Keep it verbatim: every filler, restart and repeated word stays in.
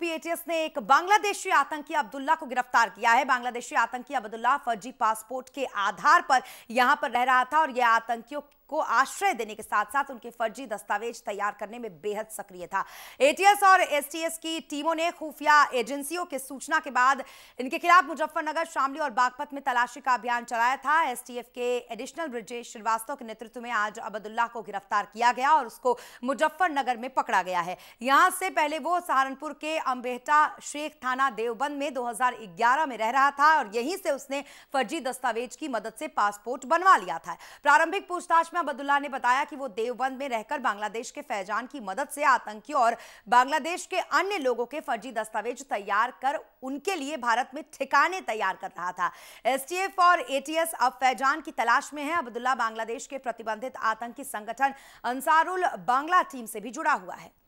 UP ATS ने एक बांग्लादेशी आतंकी अब्दुल्ला को गिरफ्तार किया है। बांग्लादेशी आतंकी अब्दुल्ला फर्जी पासपोर्ट के आधार पर यहां पर रह रहा था और यह आतंकियों को आश्रय देने के साथ साथ उनके फर्जी दस्तावेज तैयार करने में बेहद सक्रिय था। एटीएस और एसटीएस की टीमों ने खुफिया एजेंसियों के सूचना के बाद इनके खिलाफ मुजफ्फरनगर, शामली और बागपत में तलाशी का अभियान चलाया था। एसटीएफ के एडिशनल ब्रिजेश श्रीवास्तव के नेतृत्व में आज अब्दुल्ला को गिरफ्तार किया गया और उसको मुजफ्फरनगर में पकड़ा गया है। यहां से पहले वो सहारनपुर के अंबेहटा शेख थाना देवबंद में दो हजार ग्यारह में रह रहा था और यहीं से उसने फर्जी दस्तावेज की मदद से पासपोर्ट बनवा लिया था। प्रारंभिक पूछताछ में अब्दुल्ला ने बताया कि वो देवबंद में रहकर बांग्लादेश के फैजान की मदद से आतंकियों और बांग्लादेश के अन्य लोगों के फर्जी दस्तावेज तैयार कर उनके लिए भारत में ठिकाने तैयार कर रहा था। एसटीएफ और एटीएस अब फैजान की तलाश में है। अब्दुल्ला बांग्लादेश के प्रतिबंधित आतंकी संगठन अंसारुल बांग्ला टीम से भी जुड़ा हुआ है।